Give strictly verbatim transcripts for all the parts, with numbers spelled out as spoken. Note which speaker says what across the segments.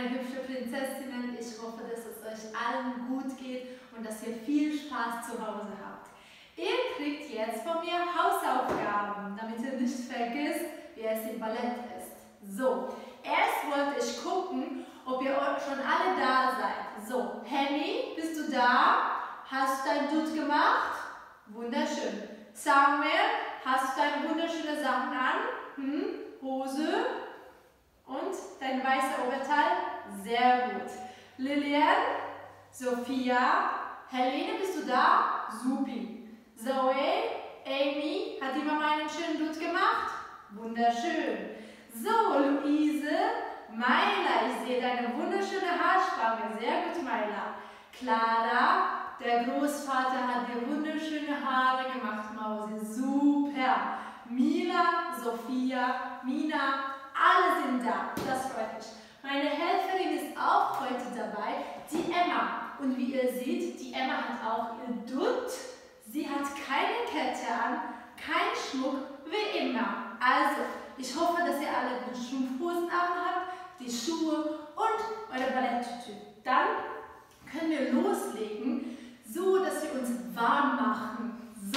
Speaker 1: meine hübschen Prinzessinnen. Ich hoffe, dass es euch allen gut geht und dass ihr viel Spaß zu Hause habt. Ihr kriegt jetzt von mir Hausaufgaben, damit ihr nicht vergisst, wie es im Ballett ist. So, erst wollte ich gucken, ob ihr schon alle da seid. So, Henny, bist du da? Hast du dein Dutt gemacht? Wunderschön. Samuel, hast du deine wunderschönen Sachen an? Hm? Hose und dein weißes Oberteil? Sehr gut. Lilian, Sophia, Helene, bist du da? Supi. Zoe, Amy, hat die Mama einen schönen Dutt gemacht? Wunderschön. So, Luise, Maila, ich sehe deine wunderschöne Haarspange. Sehr gut, Maila. Clara, der Großvater hat dir wunderschöne Haare gemacht, Mausi. Super. Mila, Sophia, Mina, alle sind da. Das freut mich. Meine Helferin ist auch heute dabei, die Emma. Und wie ihr seht, die Emma hat auch ihr Dutt. Sie hat keine Kette an, kein Schmuck, wie immer. Also, ich hoffe, dass ihr alle die Strumpfhosen an habt, die Schuhe und eure Balletttüte. Dann können wir loslegen, so dass wir uns warm machen. So.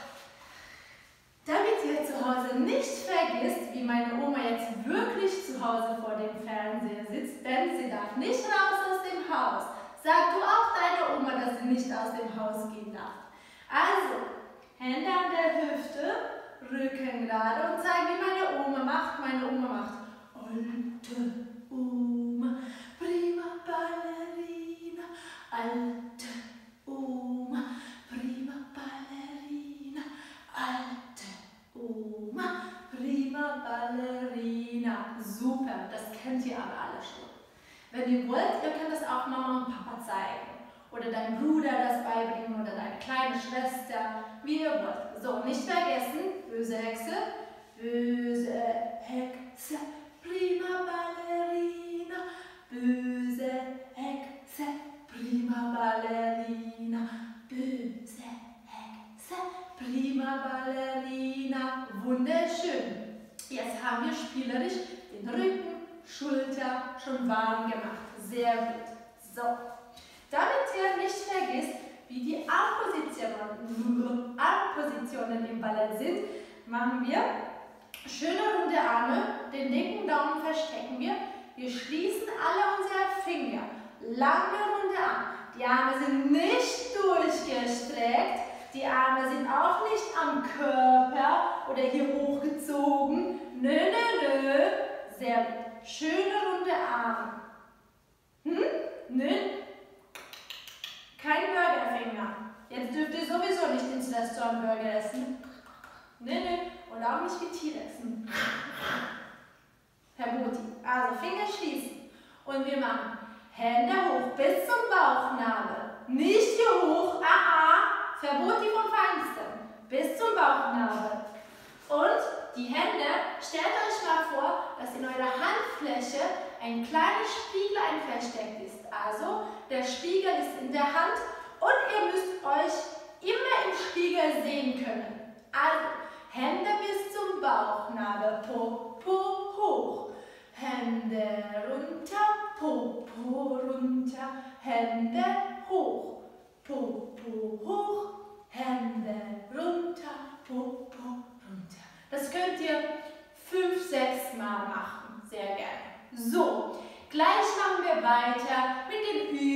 Speaker 1: Damit ihr zu Hause nicht vergisst, wie meine Oma jetzt wirklich zu Hause vor dem Fernseher sitzt, denn sie darf nicht raus aus dem Haus. Sag du auch deiner Oma, dass sie nicht aus dem Haus gehen darf. Also, Hände an der Hüfte, Rücken gerade und zeig, wie meine Oma macht. Meine Oma macht alte Oma, prima Ballerina, alte Oma, prima Ballerina, alte Oma, prima Ballerina. Super, das kennt ihr aber alle schon. Wenn ihr wollt, ihr könnt das auch Mama und Papa zeigen. Oder dein Bruder das beibringen oder deine kleine Schwester, wie ihr wollt. So, nicht vergessen, böse Hexe, böse Hexe, prima Ballerina, böse Hexe, prima Ballerina, böse Hexe, prima Ballerina. Wunderschön. Jetzt haben wir spielerisch den Rücken, Schulter schon warm gemacht. Sehr gut. So. Damit ihr nicht vergisst, wie die Armpositionen, Armpositionen im Ballett sind, machen wir schöne runde Arme, den linken Daumen verstecken wir. Wir schließen alle unsere Finger. Lange runde Arme. Die Arme sind nicht durchgestreckt. Die Arme sind auch nicht am Körper oder hier hochgezogen. Nö, nö, nö. Sehr gut. Schöne runde Arme. Hm? Nö. Kein Burgerfinger. Jetzt dürft ihr sowieso nicht ins Restaurant Burger essen. Nee, nee. Und auch nicht wie T-Rex. Verboti. Also Finger schließen. Und wir machen Hände hoch bis zum Bauchnabel. Nicht hier hoch. Ah, ah. Verboti vom Feinsten. Bis zum Bauchnabel. Und die Hände, stellt euch mal vor, dass in eurer Handfläche ein kleines Spieglein versteckt ist. Also, der Spiegel ist in der Hand und ihr müsst euch immer im Spiegel sehen können. Also, Hände bis zum Bauchnabel, Po, Po hoch. Hände runter, Po, Po runter. Hände hoch, Po, Po hoch. Hände runter, Po, Po runter. Das könnt ihr fünf, sechs Mal machen. Sehr gerne. So, gleich machen wir weiter mit den